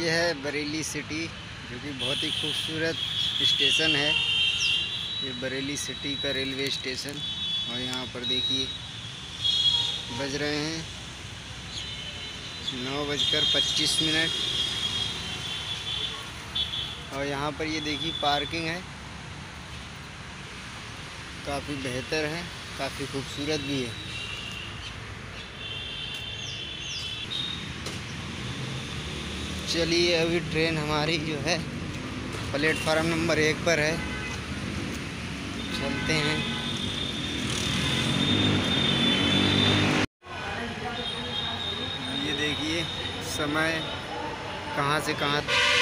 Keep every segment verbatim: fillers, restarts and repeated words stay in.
ये है बरेली सिटी, जो कि बहुत ही खूबसूरत स्टेशन है। ये बरेली सिटी का रेलवे स्टेशन। और यहाँ पर देखिए बज रहे हैं नौ बजकर पच्चीस मिनट। और यहाँ पर ये देखिए पार्किंग है, काफ़ी बेहतर है, काफ़ी खूबसूरत भी है। चलिए अभी ट्रेन हमारी जो है प्लेटफार्म नंबर एक पर है, चलते हैं। ये देखिए समय कहाँ से कहाँ।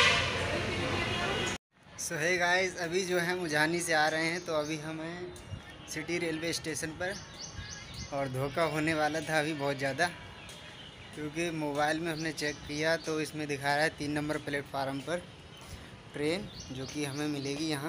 सो है गाइस, अभी जो है मुझानी से आ रहे हैं, तो अभी हमें सिटी रेलवे स्टेशन पर, और धोखा होने वाला था अभी बहुत ज़्यादा, क्योंकि मोबाइल में हमने चेक किया तो इसमें दिखा रहा है तीन नंबर प्लेटफार्म पर ट्रेन, जो कि हमें मिलेगी यहाँ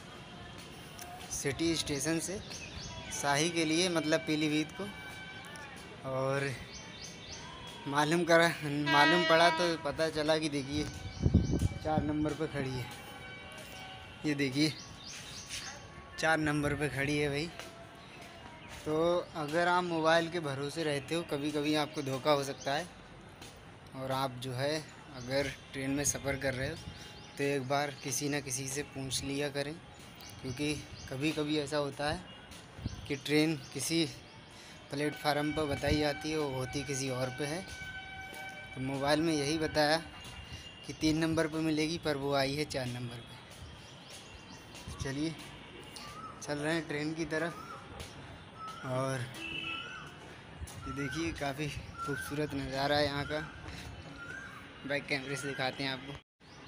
सिटी स्टेशन से शाही के लिए, मतलब पीलीभीत को। और मालूम करा मालूम पड़ा तो पता चला कि देखिए चार नंबर पर खड़ी है। ये देखिए चार नंबर पे खड़ी है भाई। तो अगर आप मोबाइल के भरोसे रहते हो, कभी कभी आपको धोखा हो सकता है। और आप जो है अगर ट्रेन में सफ़र कर रहे हो तो एक बार किसी न किसी से पूछ लिया करें, क्योंकि कभी कभी ऐसा होता है कि ट्रेन किसी प्लेटफार्म पर बताई जाती है, वो होती किसी और पे है। तो मोबाइल में यही बताया कि तीन नंबर पर मिलेगी, पर वो आई है चार नंबर पे। चलिए चल रहे हैं ट्रेन की तरफ। और ये देखिए काफ़ी खूबसूरत नज़ारा है यहाँ का। बैक कैमरे से दिखाते हैं आपको।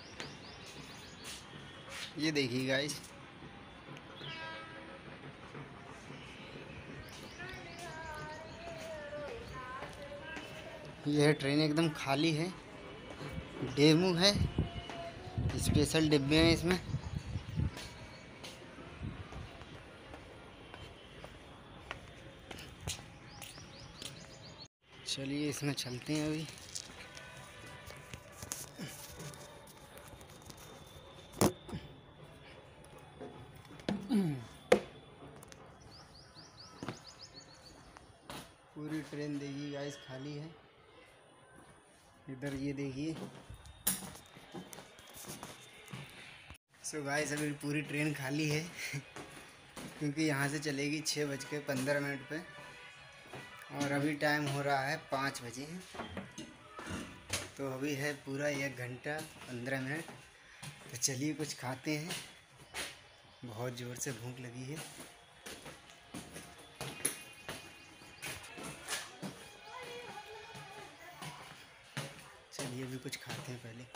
ये देखिए गाइस, यह ट्रेन एकदम खाली है, डेमू है, स्पेशल डिब्बे हैं इसमें। चलिए इसमें चलते हैं अभी। पूरी ट्रेन देखिए गाइस खाली है। इधर ये देखिए। सो गाइस अभी पूरी ट्रेन खाली है क्योंकि यहाँ से चलेगी छः बज के पंद्रह मिनट पे, और अभी टाइम हो रहा है पाँच बजे। तो अभी है पूरा एक घंटा पंद्रह मिनट। तो चलिए कुछ खाते हैं, बहुत ज़ोर से भूख लगी है। चलिए अभी कुछ खाते हैं पहले।